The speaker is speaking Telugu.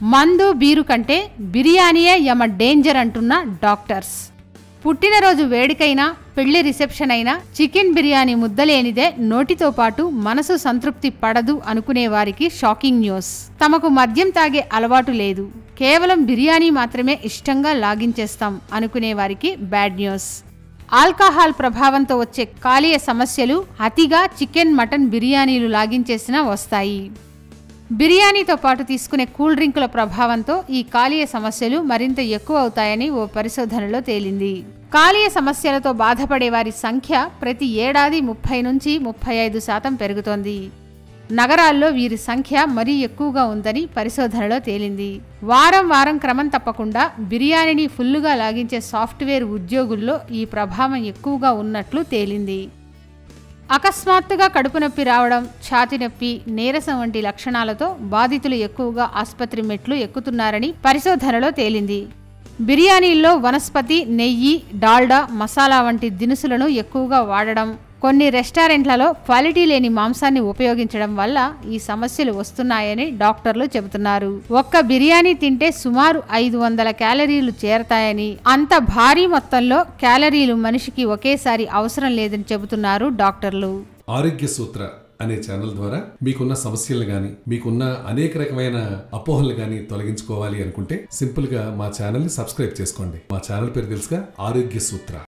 మందు బీరు కంటే బిర్యానీయే యమ డేంజర్ అంటున్న డాక్టర్స్. పుట్టినరోజు వేడుకైనా పెళ్లి రిసెప్షన్ అయినా చికెన్ బిర్యానీ ముద్దలేనిదే నోటితో పాటు మనసు సంతృప్తి పడదు అనుకునే వారికి షాకింగ్ న్యూస్. తమకు మద్యం తాగే అలవాటు లేదు, కేవలం బిర్యానీ మాత్రమే ఇష్టంగా లాగించేస్తాం అనుకునే వారికి బ్యాడ్ న్యూస్. ఆల్కహాల్ ప్రభావంతో వచ్చే కాలేయ సమస్యలు అతిగా చికెన్ మటన్ బిర్యానీలు లాగించేసినా వస్తాయి. బిర్యానీతో పాటు తీసుకునే కూల్ డ్రింకుల ప్రభావంతో ఈ కాలేయ సమస్యలు మరింత ఎక్కువ అవుతాయని ఓ పరిశోధనలో తేలింది. కాలేయ సమస్యలతో బాధపడే వారి సంఖ్య ప్రతి ఏడాది 30 నుంచి 35% పెరుగుతోంది. నగరాల్లో వీరి సంఖ్య మరీ ఎక్కువగా ఉందని పరిశోధనలో తేలింది. వారం వారం క్రమం తప్పకుండా బిర్యానీని ఫుల్లుగా లాగించే సాఫ్ట్వేర్ ఉద్యోగుల్లో ఈ ప్రభావం ఎక్కువగా ఉన్నట్లు తేలింది. అకస్మాత్తుగా కడుపు నొప్పి రావడం, ఛాతీ నొప్పి, నీరసం వంటి లక్షణాలతో బాధితులు ఎక్కువగా ఆసుపత్రి మెట్లు ఎక్కుతున్నారని పరిశోధనలో తేలింది. బిర్యానీల్లో వనస్పతి, నెయ్యి, డాల్డా, మసాలా వంటి దినుసులను ఎక్కువగా వాడడం, కొన్ని రెస్టారెంట్లలో క్వాలిటీ లేని మాంసాన్ని ఉపయోగించడం వల్ల ఈ సమస్యలు వస్తున్నాయని డాక్టర్లు చెబుతున్నారు. ఒక్క బిర్యానీ తింటే సుమారు 500 క్యాలరీలు చేరతాయని, అంత భారీ మొత్తంలో క్యాలరీలు మనిషికి ఒకేసారి అవసరం లేదని చెబుతున్నారు డాక్టర్లు. ఆరోగ్య సూత్ర అనే ఛానల్ ద్వారా మీకున్న సమస్యలు గాని, మీకున్న అనేక రకమైన అపోహలు గాని తొలగించుకోవాలి అనుకుంటే సింపుల్ గా మా ఛానల్ ని సబ్స్క్రైబ్ చేసుకోండి. మా ఛానల్ పేరు తెలుసుగా, ఆరోగ్య సూత్ర.